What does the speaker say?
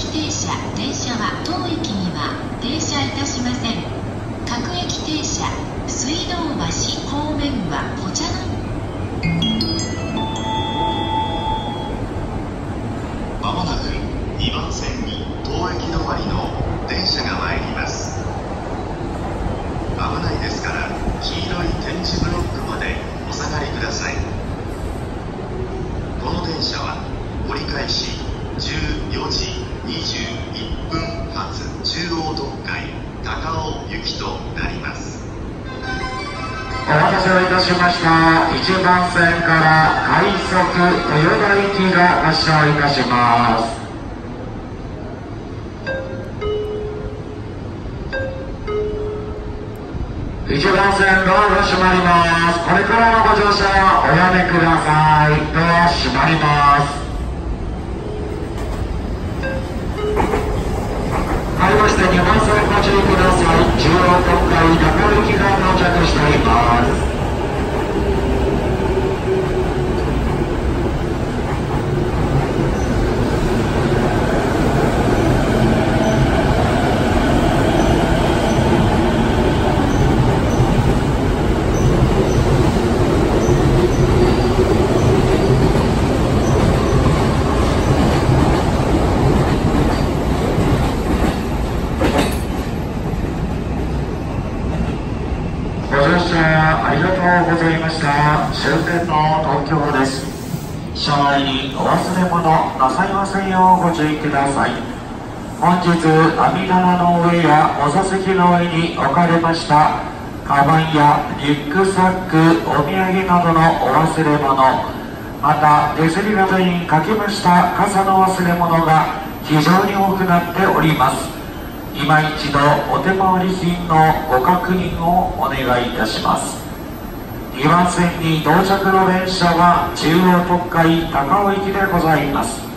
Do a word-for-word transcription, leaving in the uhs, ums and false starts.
停車。電車は当駅には停車いたしません。各駅停車。水道橋方面はお茶のまもなくにばん線に当駅止まりの電車が参ります。危ないですから黄色い点字ブロックまでお下がりください。この電車は折り返しじゅうよじにじゅういっぷん発中央特快高尾行きとなります。 お待たせをいたしました。いちばん線から快速豊田行きが発車いたします。いちばん線ドアが閉まります。これからのご乗車はおやめください。ドア閉まります。かわりましてにばん線ご注意ください。中央特快高尾行きが到着しています。ありがとうございました。終点の東京です。車内にお忘れ物なさいませんようご注意ください。本日網棚の上やお座席の上に置かれましたカバンやリュックサック、お土産などのお忘れ物、また手すりなどにかけました傘の忘れ物が非常に多くなっております。今一度お手回り品のご確認をお願いいたします。にばん線に到着の電車は中央特快高尾行きでございます。